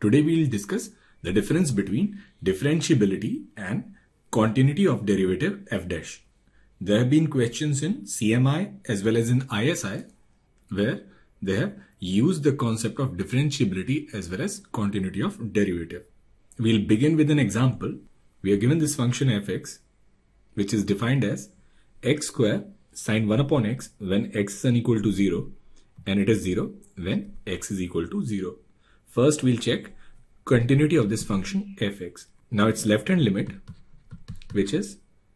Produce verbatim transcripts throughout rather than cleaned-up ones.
Today we will discuss the difference between differentiability and continuity of derivative f dash. There have been questions in C M I as well as in I S I where they have used the concept of differentiability as well as continuity of derivative. We'll begin with an example. We are given this function fx, which is defined as x square sine one upon x when x is unequal to zero, and it is zero when x is equal to zero. First, we'll check continuity of this function fx. Now its left hand limit, which is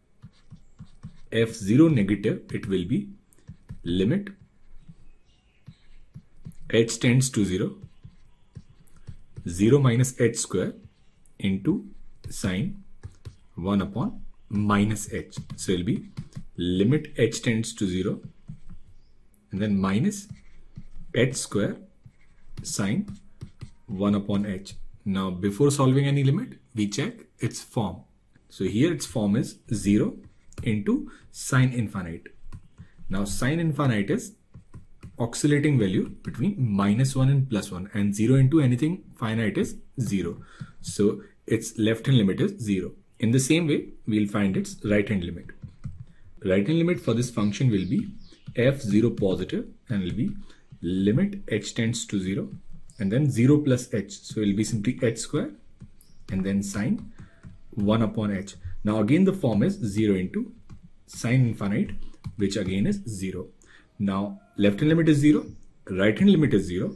f zero negative, it will be limit h tends to zero, zero minus h square into sine one upon minus h. So it will be limit h tends to zero and then minus h square sine one upon h. Now before solving any limit, we check its form. So here its form is zero into sine infinite. Now sine infinite is oscillating value between minus one and plus one, and zero into anything finite is zero. So its left hand limit is zero. In the same way, we'll find its right hand limit. Right hand limit for this function will be f zero positive and will be limit h tends to zero and then zero plus h. So it will be simply h square and then sine one upon h. Now again the form is zero into sine infinite, which again is zero. Now left hand limit is zero, right hand limit is zero,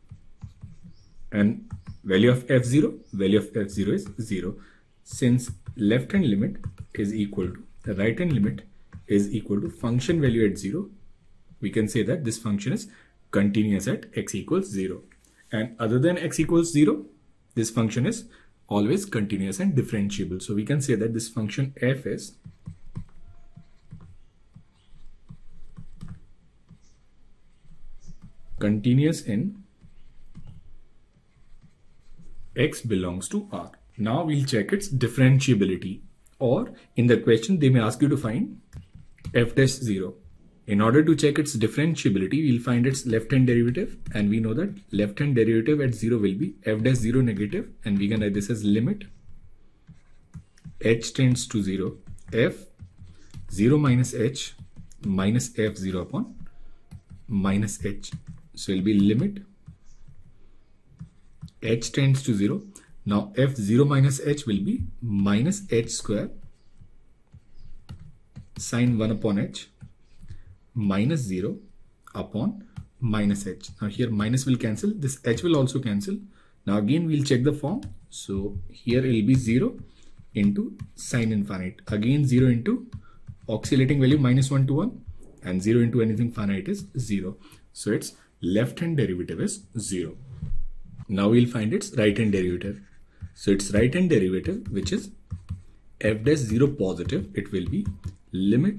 and value of f zero, value of f zero is zero. Since left hand limit is equal to the right hand limit is equal to function value at zero, we can say that this function is continuous at x equals zero. And other than x equals zero, this function is always continuous and differentiable. So we can say that this function f is continuous in x belongs to R. Now we'll check its differentiability, or in the question they may ask you to find f dash zero. In order to check its differentiability, we'll find its left hand derivative, and we know that left hand derivative at zero will be f dash zero negative, and we can write this as limit h tends to zero, f zero minus h minus f zero upon minus h. So it will be limit h tends to zero. Now f zero minus h will be minus h square sine one upon h minus zero upon minus h. Now here minus will cancel, this h will also cancel. Now again we'll check the form. So here it will be zero into sine infinite, again zero into oscillating value minus one to one, and zero into anything finite is zero. So its left hand derivative is zero. Now we'll find its right hand derivative. So its right hand derivative, which is f dash zero positive, it will be limit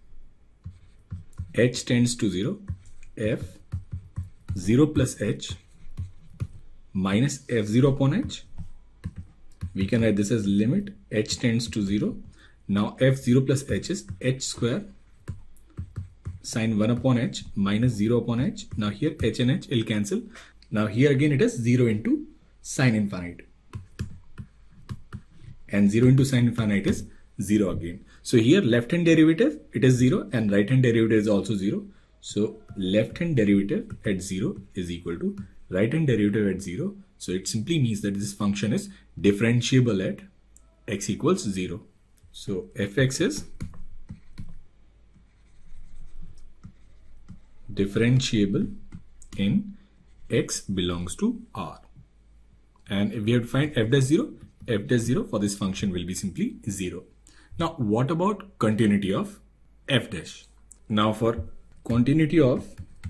h tends to zero, f zero plus h minus f zero upon h. We can write this as limit h tends to zero. Now f zero plus h is h square sine one upon h minus zero upon h. Now here h and h will cancel. Now here again it is zero into sine infinite, and zero into sine infinite is zero again. So here left hand derivative it is zero and right hand derivative is also zero. So left hand derivative at zero is equal to right hand derivative at zero. So it simply means that this function is differentiable at x equals zero. So fx is differentiable in x belongs to R. And if we have to find f dash zero, f dash zero for this function will be simply zero. Now what about continuity of f dash? Now for continuity of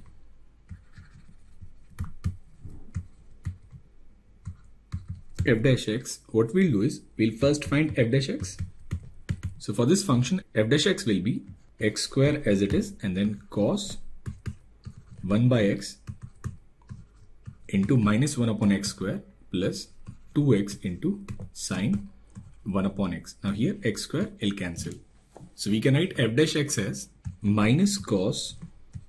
f dash x, what we'll do is we'll first find f dash x. So for this function, f dash x will be x square as it is, and then cos one by x into minus one upon x square plus two x into sine one upon x. Now here x square will cancel. So we can write f dash x as minus cos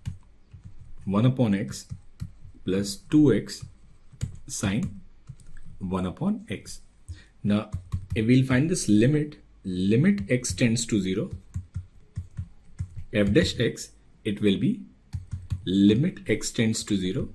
one upon x plus two x sine one upon x. Now if we'll find this limit, limit x tends to zero, f dash x, it will be limit x tends to zero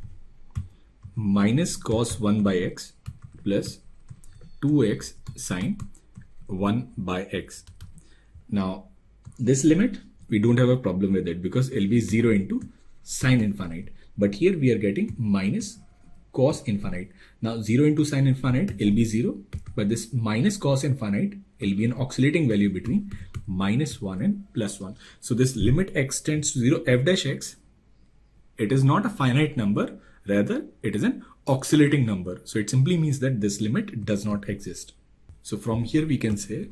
minus cos one by x plus two x sine one by x. Now this limit, we don't have a problem with it because it'll be zero into sine infinite. But here we are getting minus cos infinite. Now zero into sine infinite, it'll be zero. But this minus cos infinite, it'll be an oscillating value between minus one and plus one. So this limit x tends to zero, f dash x, it is not a finite number. Rather, it is an oscillating number. So it simply means that this limit does not exist. So from here we can say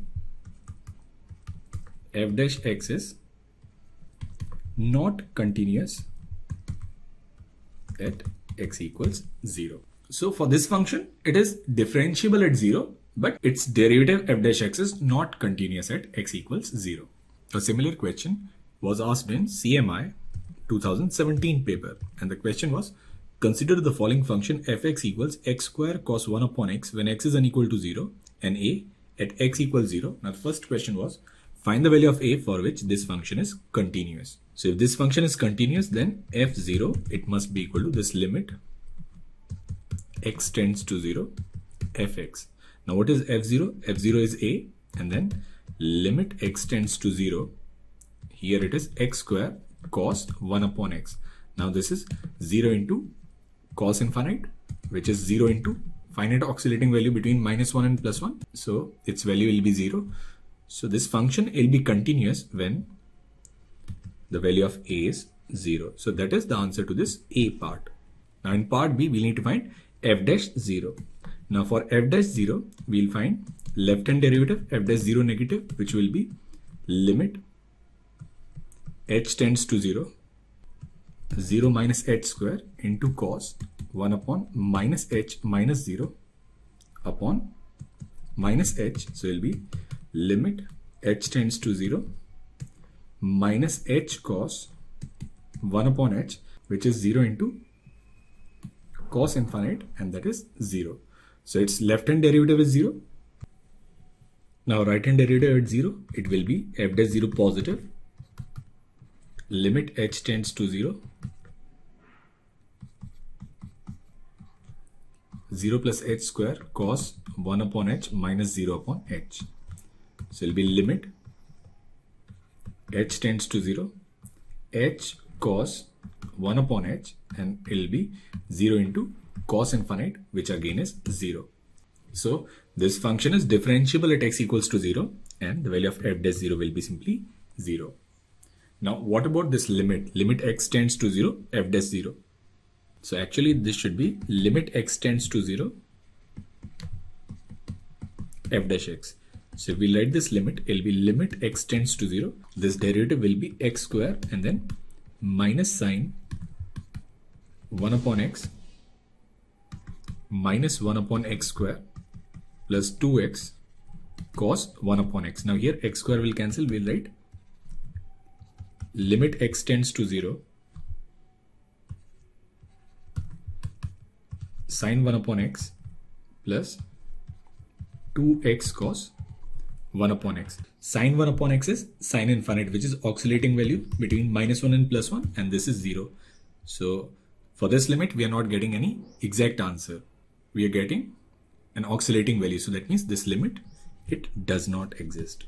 f dash x is not continuous at x equals zero. So for this function, it is differentiable at zero, but its derivative f dash x is not continuous at x equals zero. A similar question was asked in C M I two thousand seventeen paper, and the question was, consider the following function fx equals x square cos one upon x when x is unequal to zero and a at x equals zero. Now the first question was, find the value of a for which this function is continuous. So if this function is continuous, then f zero, it must be equal to this limit x tends to zero fx. Now what is f zero? f zero is a, and then limit x tends to zero. Here it is x square cos one upon x. Now this is zero into cos infinite, which is zero into finite oscillating value between minus one and plus one. So its value will be zero. So this function will be continuous when the value of a is zero. So that is the answer to this a part. Now in part b, we need to find f dash zero. Now for f dash zero, we'll find left hand derivative f dash zero negative, which will be limit h tends to zero, zero minus h square into cos one upon minus h minus zero upon minus h. So it will be limit h tends to zero minus h cos one upon h, which is zero into cos infinite, and that is zero. So its left hand derivative is zero. Now right hand derivative at zero, it will be f dash zero positive, limit h tends to zero, zero plus h square cos one upon h minus zero upon h. So it will be limit h tends to zero, h cos one upon h, and it will be zero into cos infinite, which again is zero. So this function is differentiable at x equals to zero, and the value of f dash zero will be simply zero. Now what about this limit? Limit x tends to zero, f dash zero. So actually this should be limit x tends to zero, f dash x. So if we write this limit, it will be limit x tends to zero. This derivative will be x square and then minus sine one upon x minus one upon x square plus two x cos one upon x. Now here x square will cancel. We'll write limit x tends to zero sine one upon x plus two x cos one upon x. Sine one upon x is sine infinite, which is oscillating value between minus one and plus one, and this is zero. So for this limit, we are not getting any exact answer. We are getting an oscillating value. So that means this limit, it does not exist.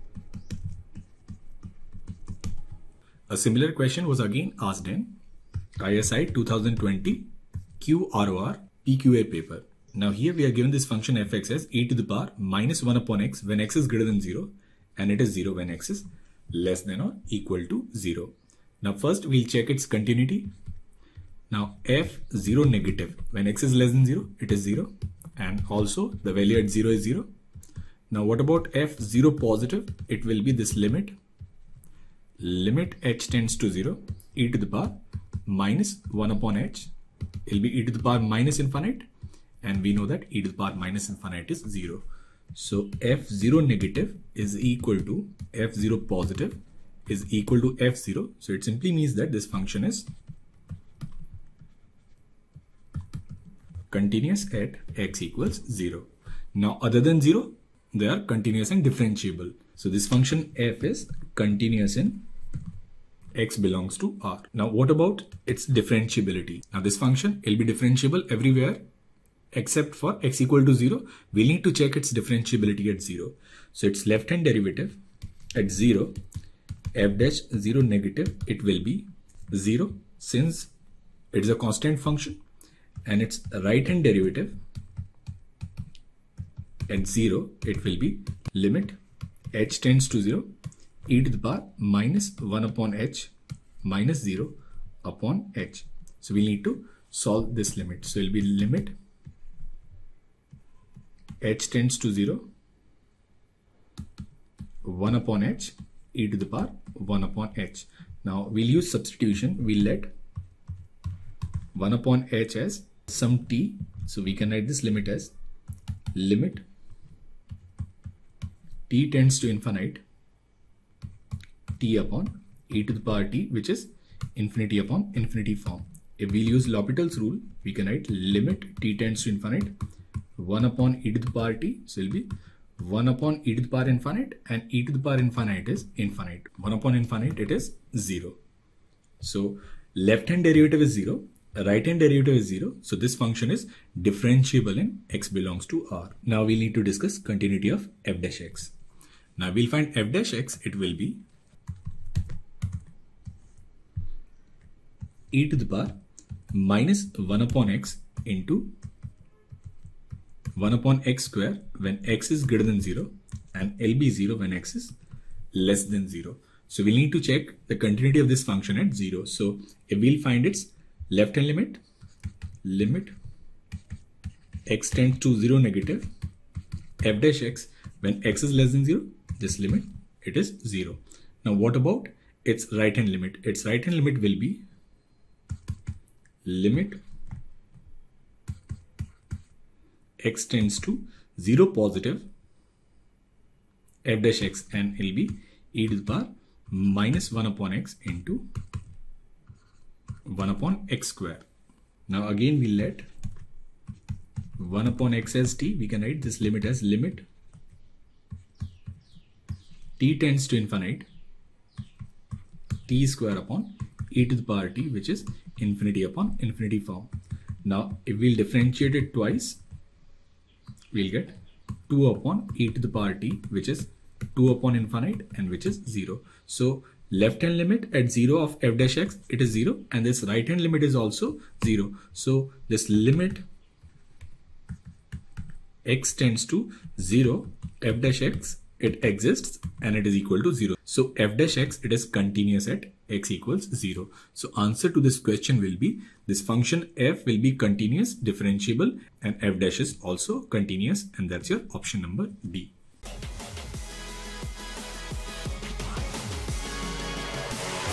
A similar question was again asked in I S I two thousand twenty Q R O R P Q A paper. Now here we are given this function fx as e to the power minus one upon x when x is greater than zero, and it is zero when x is less than or equal to zero. Now first we'll check its continuity. Now f zero negative, when x is less than zero, it is zero, and also the value at zero is zero. Now what about f zero positive? It will be this limit, limit h tends to zero, e to the power minus one upon h. It will be e to the power minus infinite, and we know that e to the power minus infinite is zero. So f zero negative is equal to f zero positive is equal to f zero. So it simply means that this function is continuous at x equals zero. Now other than zero, they are continuous and differentiable. So this function f is continuous in x belongs to R. Now what about its differentiability? Now this function will be differentiable everywhere except for x equal to zero. We'll need to check its differentiability at zero. So its left hand derivative at zero, f dash zero negative, it will be zero since it is a constant function, and its right hand derivative at zero, it will be limit h tends to zero e to the power minus one upon h minus zero upon h. So we need to solve this limit. So it will be limit h tends to zero one upon h e to the power one upon h. Now we'll use substitution. We'll let one upon h as some t. So we can write this limit as limit t tends to infinite t upon e to the power t, which is infinity upon infinity form. If we use L'Hopital's rule, we can write limit t tends to infinite one upon e to the power t. So it will be one upon e to the power infinite, and e to the power infinite is infinite. one upon infinite, it is zero. So left hand derivative is zero, right hand derivative is zero. So this function is differentiable in x belongs to R. Now we need to discuss continuity of f dash x. Now we'll find f dash x, it will be e to the power minus one upon x into one upon x square when x is greater than zero, and L B zero when x is less than zero. So we'll need to check the continuity of this function at zero. So if we'll find its left hand limit, limit x tends to zero negative f dash x when x is less than zero, this limit, it is zero. Now what about its right hand limit? Its right hand limit will be limit x tends to zero positive f dash x, and it will be e to the power minus one upon x into one upon x square. Now again we'll let one upon x as t. We can write this limit as limit t tends to infinite t square upon e to the power t, which is infinity upon infinity form. Now if we'll differentiate it twice, we'll get two upon e to the power t, which is two upon infinite and which is zero. So left hand limit at zero of f dash x, it is zero, and this right hand limit is also zero. So this limit x tends to zero f dash x, it exists and it is equal to zero. So f dash x, it is continuous at x equals zero. So answer to this question will be this function f will be continuous, differentiable, and f dash is also continuous, and that's your option number D.